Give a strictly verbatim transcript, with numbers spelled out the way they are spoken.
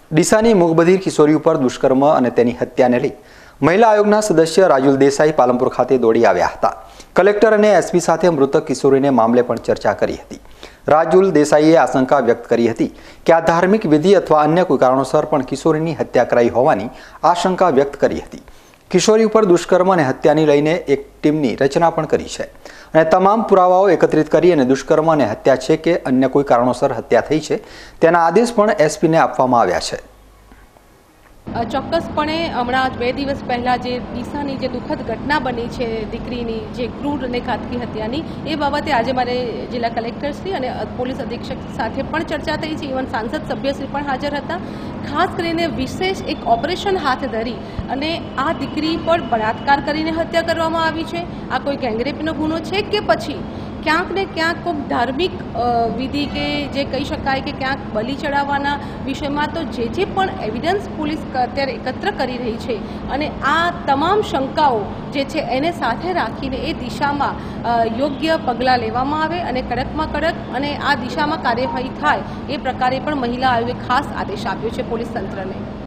ડીસાની મૂકબધિર કિશોરી ઉપર દુષ્કર્મ અને તેની હત્યાને લઈ મહિલા આયોગના સદસ્ય રાજુલ દેસાઈ પાલનપુર ખાતે દોડી આવ્યા હતા। કલેક્ટર અને એસપી સાથે મૃતક કિશોરીને મામલે પણ ચર્ચા કરી હતી। રાજુલ દેસાઈએ આશંકા વ્યક્ત કરી હતી કે આ ધાર્મિક વિધિ અથવા અન્ય કોઈ કારણોસર પણ કિશોરીની હત્યા કરાઈ હોવાની આશંકા વ્યક્ત કરી હતી। કિશોરી ઉપર દુષ્કર્મ અને હત્યાની લઈને એક ટીમની રચના પણ કરી છે અને તમામ પુરાવાઓ એકત્રિત કરી અને દુષ્કર્મ અને હત્યા છે કે અન્ય કોઈ કારણોસર હત્યા થઈ છે તેના આદેશ પણ એસપીને આપવામાં આવ્યા છે। ચોક્કસपणे हमણાં બે દિવસ પહેલા જે ડીસાની જે દુઃખદ ઘટના બની છે દીકરીની જે ક્રૂર અને ઘાતકી હત્યાની એ બાબતે આજે મારે જિલ્લા કલેક્ટરશ્રી અને પોલીસ અધિક્ષક સાથે પણ ચર્ચા થઈ છે। ઇવન સાંસદ સભ્યશ્રી પણ હાજર હતા। ખાસ કરીને વિશેષ એક ઓપરેશન હાથ ધરી અને આ દીકરી પર બળાત્કાર કરીને હત્યા કરવામાં આવી છે। આ કોઈ ગેંગરેપનો ગુનો છે કે પછી ક્યાંક ને ક્યાંક કોઈ ધાર્મિક વિધિ કે જે કહી શકાય કે ક્યાંક બલિ ચડાવવાના વિષયમાં તો જે જે પણ એવિડન્સ પોલીસ અત્યારે એકત્ર કરી રહી છે અને આ તમામ શંકાઓ જે છે એને સાથે રાખીને એ દિશામાં યોગ્ય પગલાં લેવામાં આવે અને કડકમાં કડક અને આ દિશામાં કાર્યવાહી થાય એ પ્રકારે પણ મહિલા આયોગે ખાસ આદેશ આપ્યો છે પોલીસ તંત્રને।